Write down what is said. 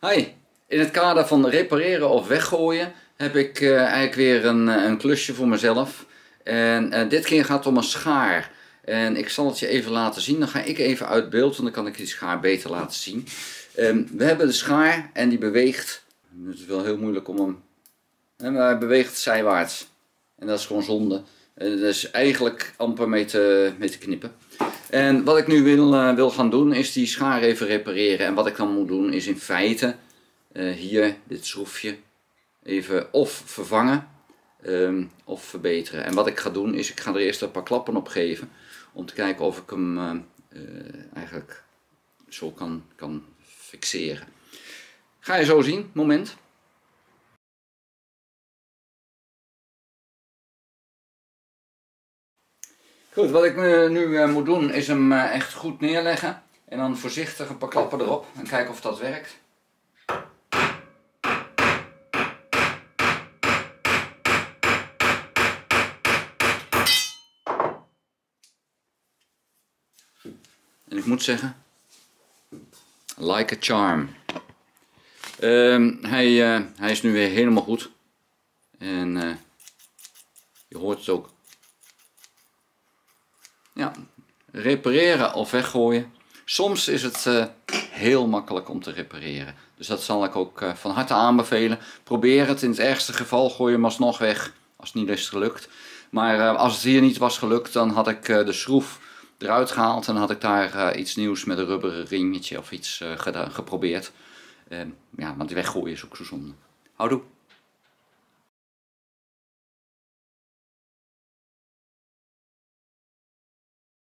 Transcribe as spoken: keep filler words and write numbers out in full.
Hi, in het kader van repareren of weggooien heb ik uh, eigenlijk weer een, een klusje voor mezelf. En uh, dit keer gaat het om een schaar. En ik zal het je even laten zien. Dan ga ik even uit beeld, want dan kan ik die schaar beter laten zien. Um, we hebben de schaar en die beweegt. Het is wel heel moeilijk om hem... Maar hij beweegt zijwaarts. En dat is gewoon zonde. Uh, dat is eigenlijk amper mee te, mee te knippen. En wat ik nu wil, uh, wil gaan doen is die schaar even repareren. En wat ik dan moet doen is in feite uh, hier dit schroefje even of vervangen um, of verbeteren. En wat ik ga doen is ik ga er eerst een paar klappen op geven. Om te kijken of ik hem uh, uh, eigenlijk zo kan, kan fixeren. Ga je zo zien, moment. Goed, wat ik nu uh, moet doen is hem uh, echt goed neerleggen. En dan voorzichtig een paar klappen erop en kijken of dat werkt. En ik moet zeggen, like a charm. Uh, hij, uh, hij is nu weer helemaal goed. En uh, je hoort het ook. Ja, repareren of weggooien. Soms is het uh, heel makkelijk om te repareren. Dus dat zal ik ook uh, van harte aanbevelen. Probeer het. In het ergste geval gooi je hem alsnog weg. Als het niet is gelukt. Maar uh, als het hier niet was gelukt, dan had ik uh, de schroef eruit gehaald. En had ik daar uh, iets nieuws met een rubberen ringetje of iets uh, geprobeerd. Uh, ja, want die weggooien is ook zo zonde. Houdoe.